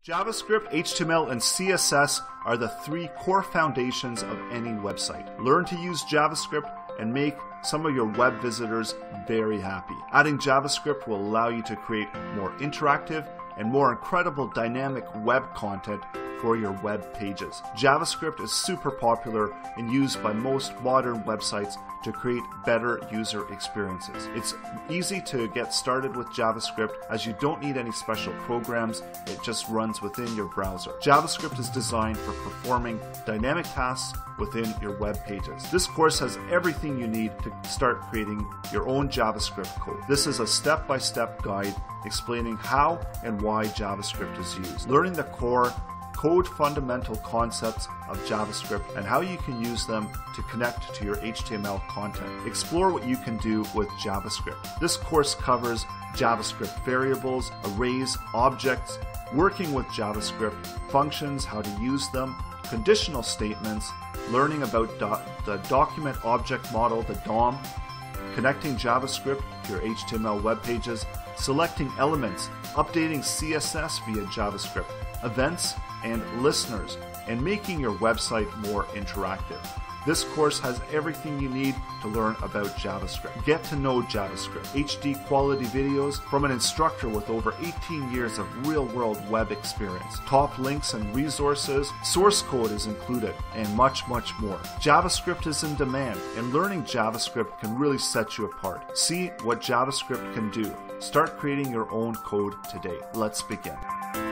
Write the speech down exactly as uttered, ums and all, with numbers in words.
JavaScript, H T M L, and C S S are the three core foundations of any website. Learn to use JavaScript and make some of your web visitors very happy. Adding JavaScript will allow you to create more interactive and more incredible dynamic web content for your web pages. JavaScript is super popular and used by most modern websites to create better user experiences. It's easy to get started with JavaScript as you don't need any special programs. It just runs within your browser. JavaScript is designed for performing dynamic tasks within your web pages. This course has everything you need to start creating your own JavaScript code. This is a step-by-step guide explaining how and why JavaScript is used. Learning the core code fundamental concepts of JavaScript and how you can use them to connect to your H T M L content. Explore what you can do with JavaScript. This course covers JavaScript variables, arrays, objects, working with JavaScript, functions, how to use them, conditional statements, learning about do the document object model, the D O M, connecting JavaScript to your H T M L web pages, selecting elements, updating C S S via JavaScript, events and listeners, and making your website more interactive. This course has everything you need to learn about JavaScript. Get to know JavaScript, H D quality videos from an instructor with over eighteen years of real-world web experience, top links and resources, source code is included, and much, much more. JavaScript is in demand, and learning JavaScript can really set you apart. See what JavaScript can do. Start creating your own code today. Let's begin.